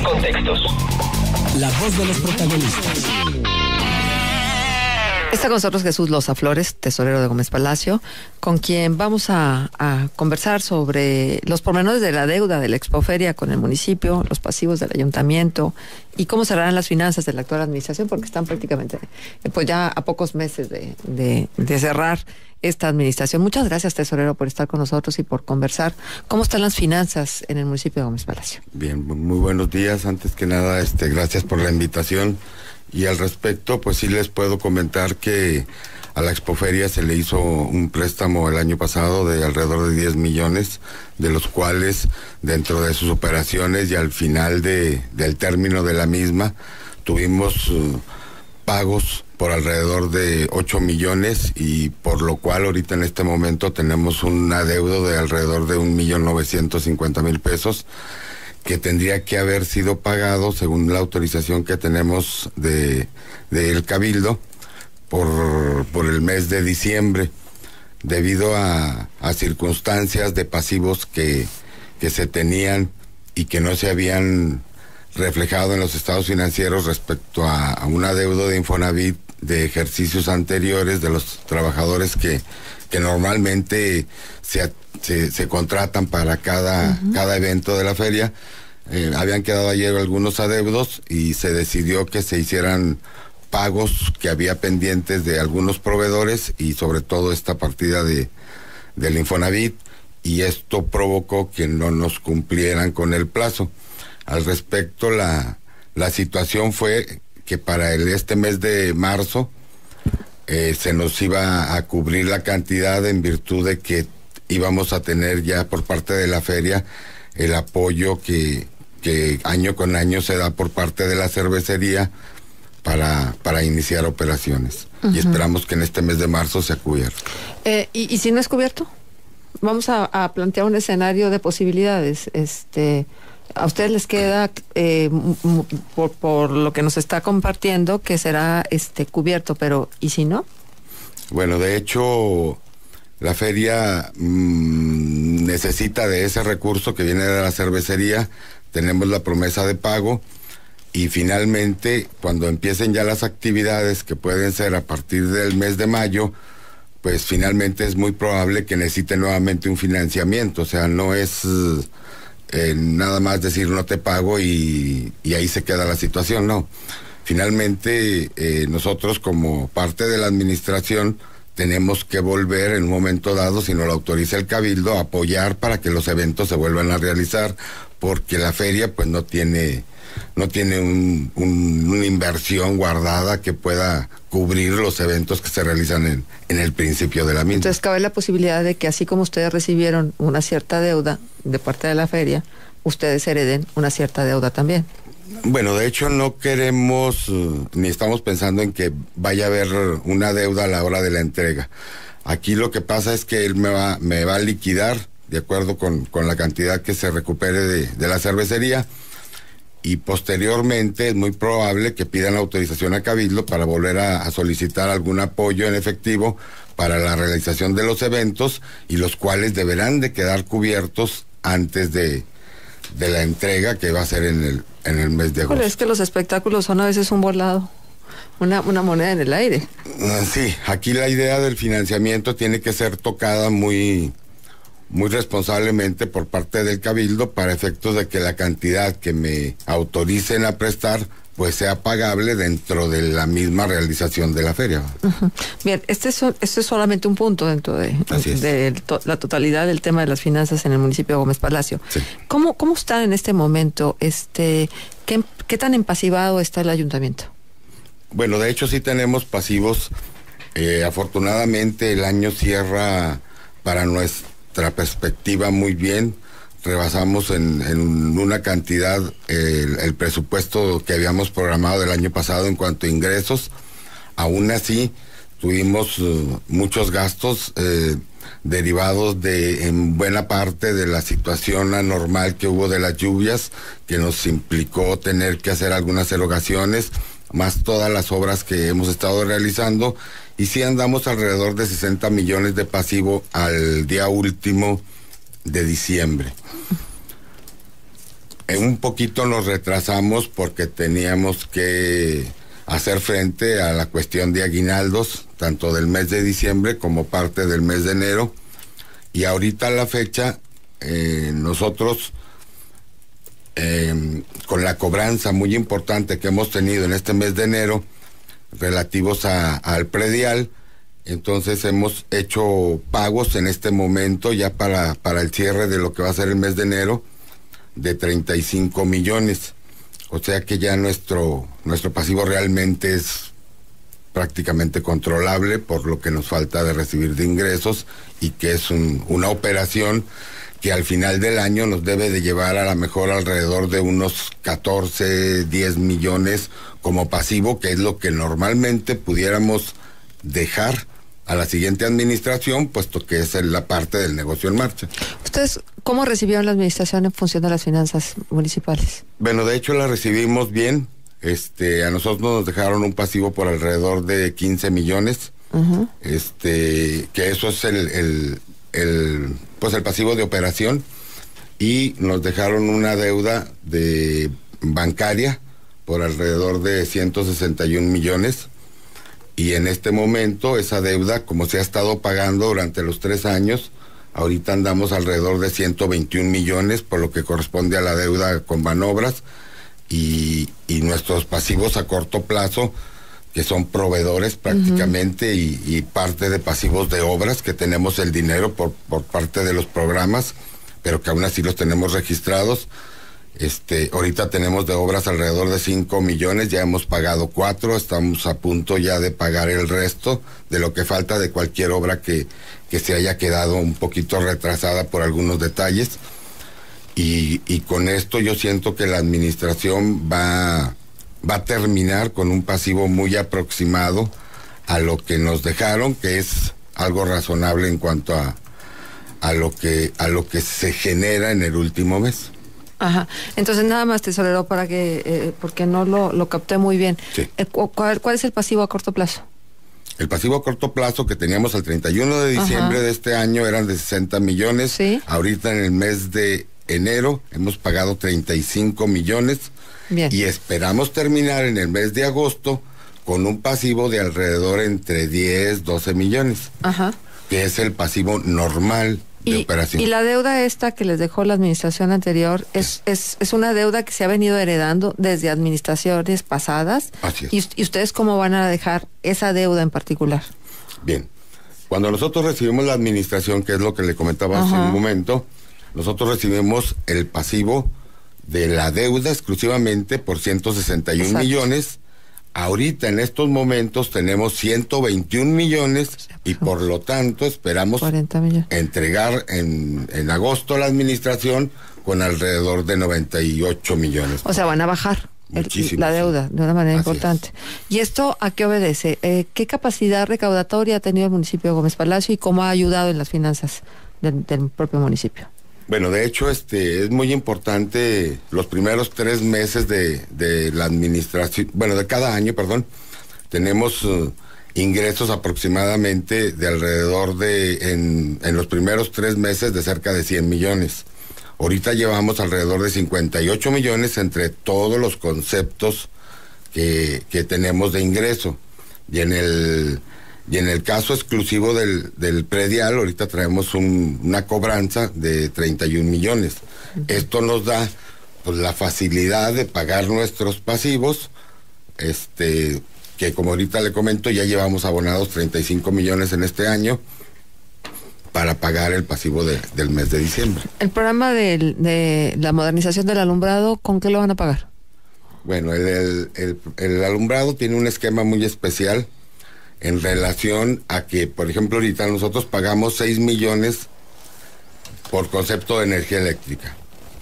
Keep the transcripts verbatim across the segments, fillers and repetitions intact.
Contextos. La voz de los protagonistas. Está con nosotros Jesús Loza Flores, tesorero de Gómez Palacio, con quien vamos a, a conversar sobre los pormenores de la deuda de la Expoferia con el municipio, los pasivos del ayuntamiento y cómo cerrarán las finanzas de la actual administración, porque están prácticamente pues ya a pocos meses de, de, de cerrar esta administración. Muchas gracias, tesorero, por estar con nosotros y por conversar. ¿Cómo están las finanzas en el municipio de Gómez Palacio? Bien, muy buenos días. Antes que nada, este, gracias por la invitación. Y al respecto, pues sí les puedo comentar que a la Expoferia se le hizo un préstamo el año pasado de alrededor de diez millones, de los cuales dentro de sus operaciones y al final de, del término de la misma, tuvimos uh, pagos por alrededor de ocho millones y por lo cual ahorita en este momento tenemos un adeudo de alrededor de un millón novecientos cincuenta mil pesos, que tendría que haber sido pagado según la autorización que tenemos de del Cabildo por, por el mes de diciembre, debido a, a circunstancias de pasivos que, que se tenían y que no se habían reflejado en los estados financieros respecto a, a un adeudo de Infonavit de ejercicios anteriores de los trabajadores que, que normalmente se, se, se contratan para cada, uh-huh. cada evento de la feria. Eh, habían quedado ayer algunos adeudos y se decidió que se hicieran pagos que había pendientes de algunos proveedores y sobre todo esta partida de del Infonavit, y esto provocó que no nos cumplieran con el plazo. Al respecto, la, la situación fue que para el, este mes de marzo eh, se nos iba a cubrir la cantidad en virtud de que íbamos a tener ya por parte de la feria el apoyo que, que año con año se da por parte de la cervecería para, para iniciar operaciones. Uh-huh. Y esperamos que en este mes de marzo sea cubierto. Eh, ¿y, ¿Y si no es cubierto? Vamos a, a plantear un escenario de posibilidades. Este... ¿A ustedes les queda, eh, por, por lo que nos está compartiendo, que será este cubierto, pero ¿y si no? Bueno, de hecho, la feria mmm, necesita de ese recurso que viene de la cervecería. Tenemos la promesa de pago y finalmente, cuando empiecen ya las actividades, que pueden ser a partir del mes de mayo, pues finalmente es muy probable que necesite nuevamente un financiamiento. O sea, no es... Eh, nada más decir no te pago y, y ahí se queda la situación, no. Finalmente eh, nosotros como parte de la administración tenemos que volver en un momento dado, si nos lo autoriza el Cabildo, a apoyar para que los eventos se vuelvan a realizar, porque la feria pues no tiene no tiene un, un, una inversión guardada que pueda cubrir los eventos que se realizan en, en el principio de la misma. Entonces cabe la posibilidad de que así como ustedes recibieron una cierta deuda de parte de la feria, ustedes hereden una cierta deuda también. Bueno, de hecho no queremos, uh, ni estamos pensando en que vaya a haber una deuda a la hora de la entrega. Aquí lo que pasa es que él me va, me va a liquidar de acuerdo con, con la cantidad que se recupere de, de la cervecería, y posteriormente es muy probable que pidan la autorización a Cabildo para volver a, a solicitar algún apoyo en efectivo para la realización de los eventos, y los cuales deberán de quedar cubiertos antes de, de la entrega, que va a ser en el, en el mes de agosto. Pero es que los espectáculos son a veces un volado, una, una moneda en el aire. Uh, sí, aquí la idea del financiamiento tiene que ser tocada muy... muy responsablemente por parte del Cabildo, para efectos de que la cantidad que me autoricen a prestar pues sea pagable dentro de la misma realización de la feria. Uh-huh. Bien, este es, este es solamente un punto dentro de, de to, la totalidad del tema de las finanzas en el municipio de Gómez Palacio. Sí. ¿Cómo, cómo está en este momento? Este, ¿qué, ¿Qué tan empasivado está el ayuntamiento? Bueno, de hecho sí tenemos pasivos. Eh, afortunadamente el año cierra para nuestra perspectiva muy bien. Rebasamos en, en una cantidad eh, el, el presupuesto que habíamos programado del año pasado en cuanto a ingresos. Aún así tuvimos uh, muchos gastos eh, derivados de, en buena parte, de la situación anormal que hubo de las lluvias, que nos implicó tener que hacer algunas erogaciones, más todas las obras que hemos estado realizando, y sí andamos alrededor de sesenta millones de pasivo al día último de diciembre. Eh, un poquito nos retrasamos porque teníamos que hacer frente a la cuestión de aguinaldos, tanto del mes de diciembre como parte del mes de enero. Y ahorita a la fecha, eh, nosotros, eh, con la cobranza muy importante que hemos tenido en este mes de enero, relativos a, al predial, entonces hemos hecho pagos en este momento ya para, para el cierre de lo que va a ser el mes de enero, de treinta y cinco millones. O sea que ya nuestro, nuestro pasivo realmente es prácticamente controlable por lo que nos falta de recibir de ingresos, y que es un, una operación que al final del año nos debe de llevar a la mejor alrededor de unos catorce, diez millones como pasivo, que es lo que normalmente pudiéramos dejar a la siguiente administración, puesto que es la parte del negocio en marcha. ¿Ustedes cómo recibieron la administración en función de las finanzas municipales? Bueno, de hecho la recibimos bien. Este, a nosotros nos dejaron un pasivo por alrededor de quince millones. Uh-huh. Este, que eso es el, el, el, pues el pasivo de operación, y nos dejaron una deuda de bancaria por alrededor de ciento sesenta y un millones. Y en este momento esa deuda, como se ha estado pagando durante los tres años, ahorita andamos alrededor de ciento veintiún millones, por lo que corresponde a la deuda con Banobras, y, y nuestros pasivos a corto plazo, que son proveedores prácticamente, uh-huh. y, y parte de pasivos de obras, que tenemos el dinero por, por parte de los programas, pero que aún así los tenemos registrados. Este, ahorita tenemos de obras alrededor de cinco millones, ya hemos pagado cuatro, estamos a punto ya de pagar el resto de lo que falta de cualquier obra que, que se haya quedado un poquito retrasada por algunos detalles. Y, y con esto yo siento que la administración va, va a terminar con un pasivo muy aproximado a lo que nos dejaron, que es algo razonable en cuanto a, a lo que, a lo que se genera en el último mes. Ajá. Entonces, nada más, tesorero, para que, eh, porque no lo, lo capté muy bien. Sí. Eh, ¿cuál, ¿Cuál es el pasivo a corto plazo? El pasivo a corto plazo que teníamos al treinta y uno de diciembre, ajá, de este año eran de sesenta millones. Sí. Ahorita en el mes de enero hemos pagado treinta y cinco millones. Bien. Y esperamos terminar en el mes de agosto con un pasivo de alrededor entre diez, doce millones. Ajá. Que es el pasivo normal de y, operación. Y la deuda esta que les dejó la administración anterior es, es, es una deuda que se ha venido heredando desde administraciones pasadas. Así es. ¿Y, y ustedes cómo van a dejar esa deuda en particular? Bien, cuando nosotros recibimos la administración, que es lo que le comentaba, ajá, hace un momento, nosotros recibimos el pasivo de la deuda exclusivamente por ciento sesenta y un exacto millones. Ahorita en estos momentos tenemos ciento veintiún millones, y por lo tanto esperamos entregar en, en agosto a la administración con alrededor de noventa y ocho millones. O sea, van a bajar el, la deuda de una manera así importante. Es. ¿Y esto a qué obedece? Eh, ¿Qué capacidad recaudatoria ha tenido el municipio de Gómez Palacio y cómo ha ayudado en las finanzas del, del propio municipio? Bueno, de hecho, este es muy importante los primeros tres meses de, de la administración, bueno, de cada año, perdón, tenemos uh, ingresos aproximadamente de alrededor de, en, en los primeros tres meses, de cerca de cien millones. Ahorita llevamos alrededor de cincuenta y ocho millones entre todos los conceptos que, que tenemos de ingreso. Y en el... Y en el caso exclusivo del, del predial, ahorita traemos un, una cobranza de treinta y un millones. Uh-huh. Esto nos da pues la facilidad de pagar nuestros pasivos, este, que como ahorita le comento, ya llevamos abonados treinta y cinco millones en este año para pagar el pasivo de, del mes de diciembre. El programa de, de la modernización del alumbrado, ¿con qué lo van a pagar? Bueno, el, el, el, el alumbrado tiene un esquema muy especial en relación a que, por ejemplo, ahorita nosotros pagamos seis millones por concepto de energía eléctrica,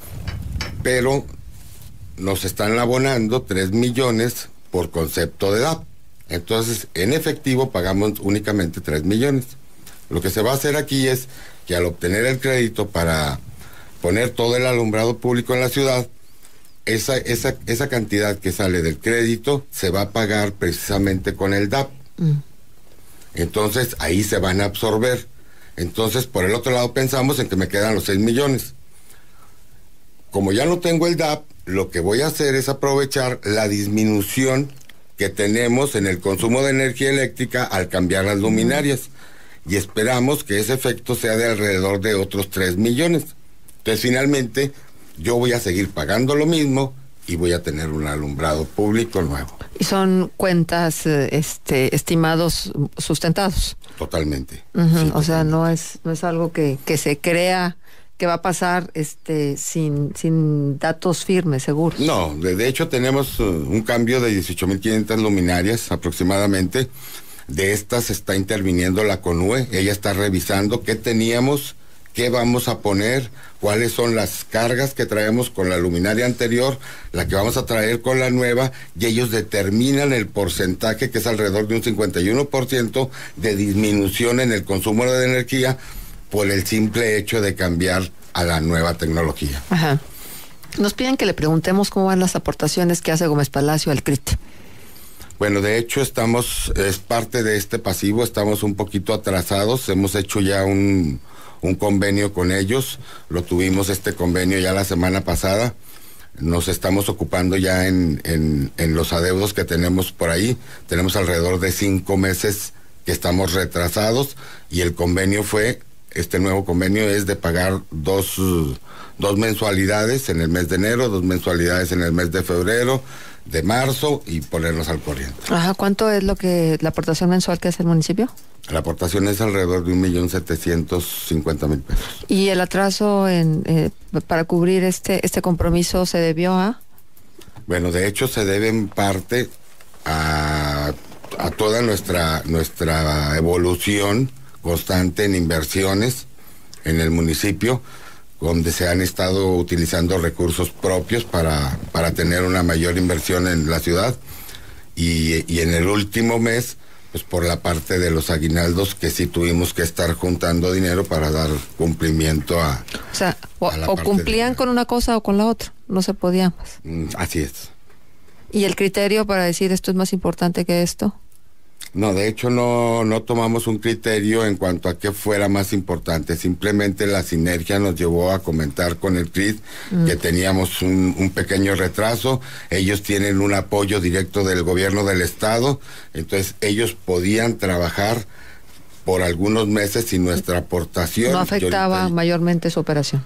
pero nos están abonando tres millones por concepto de D A P. Entonces, en efectivo, pagamos únicamente tres millones. Lo que se va a hacer aquí es que al obtener el crédito para poner todo el alumbrado público en la ciudad, esa, esa, esa cantidad que sale del crédito se va a pagar precisamente con el D A P. Mm. Entonces ahí se van a absorber. Entonces por el otro lado pensamos en que me quedan los seis millones. como ya no tengo el D A P, lo que voy a hacer es aprovechar la disminución que tenemos en el consumo de energía eléctrica al cambiar las luminarias. Y esperamos que ese efecto sea de alrededor de otros tres millones. Entonces, finalmente, yo voy a seguir pagando lo mismo y voy a tener un alumbrado público nuevo. Y son cuentas este, estimados sustentados. Totalmente. Uh-huh. Sí, o totalmente. sea, no es, no es algo que, que se crea que va a pasar este, sin, sin datos firmes, seguros. No, de, de hecho tenemos uh, un cambio de dieciocho mil quinientas luminarias aproximadamente. De estas está interviniendo la CONUE. Ella está revisando qué teníamos, qué vamos a poner, cuáles son las cargas que traemos con la luminaria anterior, la que vamos a traer con la nueva, y ellos determinan el porcentaje, que es alrededor de un cincuenta y uno por ciento de disminución en el consumo de energía por el simple hecho de cambiar a la nueva tecnología. Ajá. Nos piden que le preguntemos cómo van las aportaciones que hace Gómez Palacio al C R I T. Bueno, de hecho estamos, es parte de este pasivo, estamos un poquito atrasados, hemos hecho ya un, un convenio con ellos, lo tuvimos este convenio ya la semana pasada, nos estamos ocupando ya en, en, en los adeudos que tenemos por ahí, tenemos alrededor de cinco meses que estamos retrasados, y el convenio fue, este nuevo convenio es de pagar dos, dos mensualidades en el mes de enero, dos mensualidades en el mes de febrero, de marzo, y ponernos al corriente. Ajá, ¿cuánto es lo que la aportación mensual que hace el municipio? La aportación es alrededor de un millón setecientos cincuenta mil pesos. ¿Y el atraso en eh, para cubrir este este compromiso se debió a? Bueno, de hecho se debe en parte a, a toda nuestra nuestra evolución constante en inversiones en el municipio, donde se han estado utilizando recursos propios para, para tener una mayor inversión en la ciudad, y, y en el último mes, pues por la parte de los aguinaldos, que sí tuvimos que estar juntando dinero para dar cumplimiento a... O sea, o, a la o parte cumplían de... con una cosa o con la otra, no se podía más. Mm, así es. ¿Y el criterio para decir esto es más importante que esto? No, de hecho no, no tomamos un criterio en cuanto a qué fuera más importante, simplemente la sinergia nos llevó a comentar con el C R I T mm. que teníamos un, un pequeño retraso, ellos tienen un apoyo directo del gobierno del estado, entonces ellos podían trabajar por algunos meses sin nuestra aportación. No afectaba ahorita... mayormente su operación.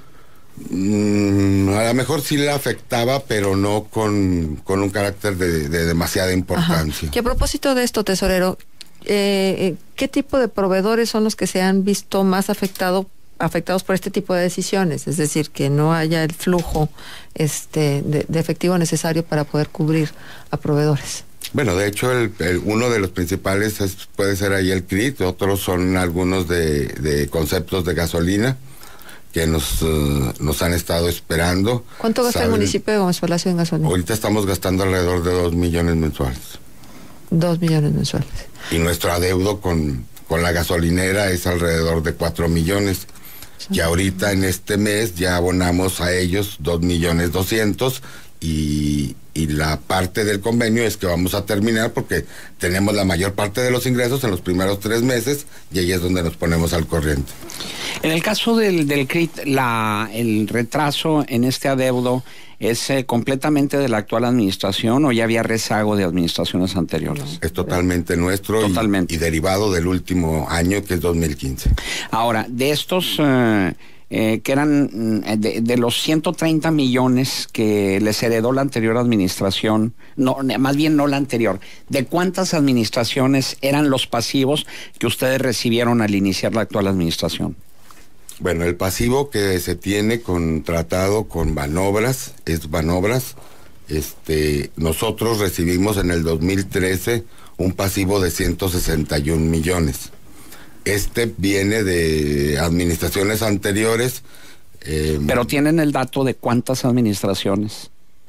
Mm, a lo mejor sí le afectaba, pero no con, con un carácter de, de demasiada importancia. Ajá. Y a propósito de esto, tesorero, eh, ¿qué tipo de proveedores son los que se han visto más afectado, afectados por este tipo de decisiones? Es decir, que no haya el flujo este, de, de efectivo necesario para poder cubrir a proveedores. Bueno, de hecho, el, el, uno de los principales es, puede ser ahí el C R I T, otros son algunos de, de conceptos de gasolina, que nos, uh, nos han estado esperando. ¿Cuánto gasta ¿Saben? el municipio de Gómez Palacio en gasolina? Ahorita estamos gastando alrededor de dos millones mensuales. Dos millones mensuales. Y nuestro adeudo con, con la gasolinera es alrededor de cuatro millones. Sí. Y ahorita en este mes ya abonamos a ellos dos millones doscientos, y, y la parte del convenio es que vamos a terminar porque tenemos la mayor parte de los ingresos en los primeros tres meses, y ahí es donde nos ponemos al corriente. En el caso del, del C R I T, la, el retraso en este adeudo es eh, completamente de la actual administración, ¿o ya había rezago de administraciones anteriores? Es totalmente nuestro. Totalmente. Y, y derivado del último año, que es dos mil quince. Ahora, de estos eh, eh, que eran de, de los ciento treinta millones que les heredó la anterior administración, no, más bien no la anterior, ¿de cuántas administraciones eran los pasivos que ustedes recibieron al iniciar la actual administración? Bueno, el pasivo que se tiene contratado con Banobras es Banobras. Este, nosotros recibimos en el dos mil trece un pasivo de ciento sesenta y un millones. Este viene de administraciones anteriores. Eh, Pero tienen el dato de cuántas administraciones.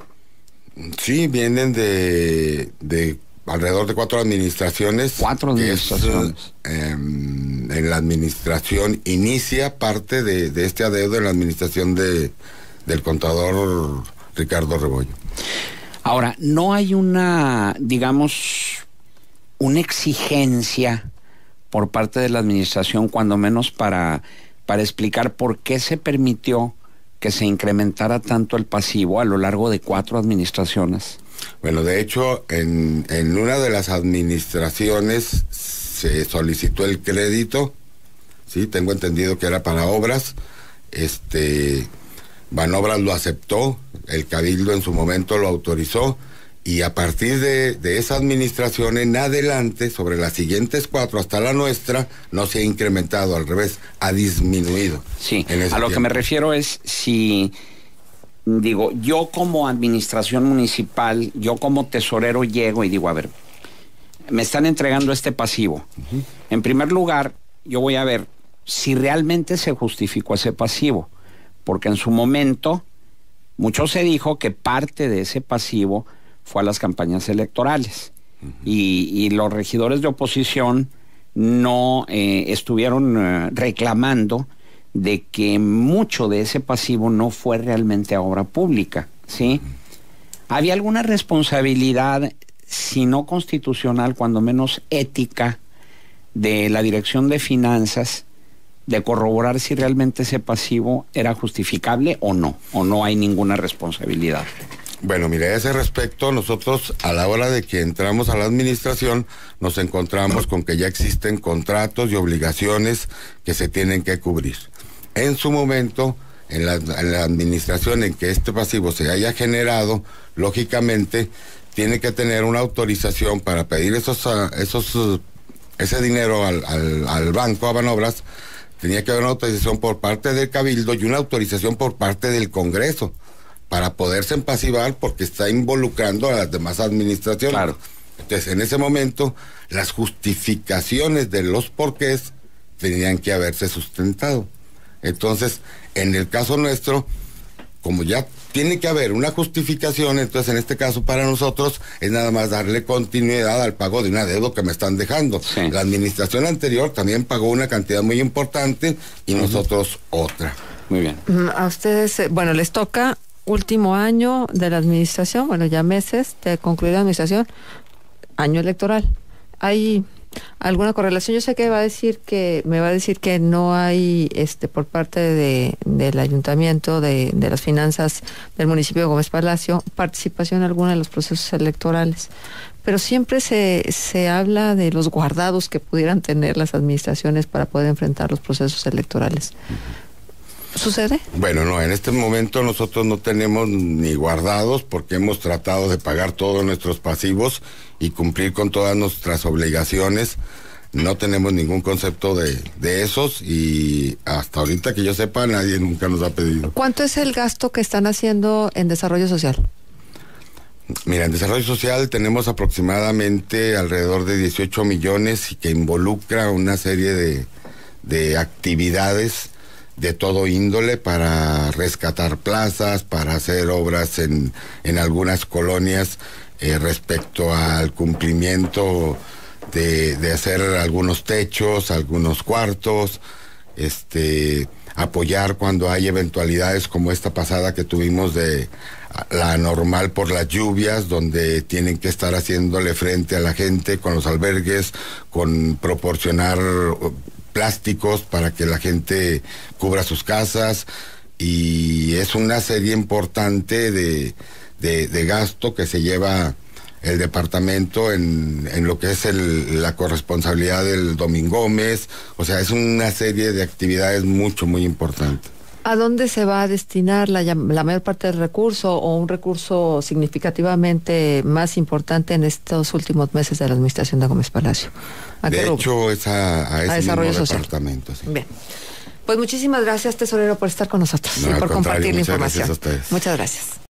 Sí, vienen de, de alrededor de cuatro administraciones. Cuatro administraciones. Es, eh, en la administración inicia parte de, de este adeudo en la administración de del contador Ricardo Rebollo. Ahora, no hay una, digamos, una exigencia por parte de la administración, cuando menos para, para explicar por qué se permitió que que se incrementara tanto el pasivo a lo largo de cuatro administraciones? Bueno, de hecho, en, en una de las administraciones se solicitó el crédito, sí, tengo entendido que era para obras, este, Banobras lo aceptó, el Cabildo en su momento lo autorizó, y a partir de, de esa administración en adelante, sobre las siguientes cuatro hasta la nuestra, no se ha incrementado, al revés, ha disminuido. Sí, a lo que me refiero es si, digo, yo como administración municipal, yo como tesorero llego y digo, a ver, me están entregando este pasivo. Uh-huh. En primer lugar, yo voy a ver si realmente se justificó ese pasivo, porque en su momento, mucho se dijo que parte de ese pasivo fue a las campañas electorales. Uh-huh. y, y los regidores de oposición no eh, estuvieron eh, reclamando de que mucho de ese pasivo no fue realmente a obra pública, ¿sí? Uh-huh. ¿Había alguna responsabilidad, si no constitucional, cuando menos ética, de la Dirección de Finanzas de corroborar si realmente ese pasivo era justificable o no? ¿O no hay ninguna responsabilidad? Bueno, mire, a ese respecto, nosotros a la hora de que entramos a la administración nos encontramos con que ya existen contratos y obligaciones que se tienen que cubrir. En su momento, en la, en la administración en que este pasivo se haya generado, lógicamente tiene que tener una autorización para pedir esos, esos ese dinero al, al, al banco, a Banobras. Tenía que haber una autorización por parte del Cabildo y una autorización por parte del Congreso, para poderse empasivar, porque está involucrando a las demás administraciones. Claro. Entonces, en ese momento, las justificaciones de los porqués tenían que haberse sustentado. Entonces, en el caso nuestro, como ya tiene que haber una justificación, entonces en este caso para nosotros es nada más darle continuidad al pago de una deuda que me están dejando. Sí. La administración anterior también pagó una cantidad muy importante y uh-huh. nosotros otra. Muy bien. A ustedes, bueno, les toca último año de la administración, bueno, ya meses de concluir la administración, año electoral. ¿Hay alguna correlación? Yo sé que va a decir que, me va a decir que no hay, este, por parte de, del ayuntamiento, de, de las finanzas del municipio de Gómez Palacio, participación alguna en los procesos electorales. Pero siempre se, se habla de los guardados que pudieran tener las administraciones para poder enfrentar los procesos electorales. ¿Sucede? Bueno, no, en este momento nosotros no tenemos ni guardados, porque hemos tratado de pagar todos nuestros pasivos y cumplir con todas nuestras obligaciones. No tenemos ningún concepto de, de esos, y hasta ahorita que yo sepa, nadie nunca nos ha pedido. ¿Cuánto es el gasto que están haciendo en desarrollo social? Mira, en desarrollo social tenemos aproximadamente alrededor de dieciocho millones, y que involucra una serie de, de actividades de todo índole, para rescatar plazas, para hacer obras en, en algunas colonias eh, respecto al cumplimiento de, de hacer algunos techos, algunos cuartos, este, apoyar cuando hay eventualidades como esta pasada que tuvimos de la anormal por las lluvias, donde tienen que estar haciéndole frente a la gente con los albergues, con proporcionar plásticos para que la gente cubra sus casas, y es una serie importante de, de, de gasto que se lleva el departamento en, en lo que es el, la corresponsabilidad del Domingómez. O sea, es una serie de actividades mucho, muy importantes. ¿A dónde se va a destinar la, la mayor parte del recurso, o un recurso significativamente más importante en estos últimos meses de la administración de Gómez Palacio? ¿A de hecho, es a, a ese a desarrollo mismo social. departamento. Sí. Bien. Pues muchísimas gracias, tesorero, por estar con nosotros No, y por compartir la información. Muchas gracias a ustedes. Muchas gracias.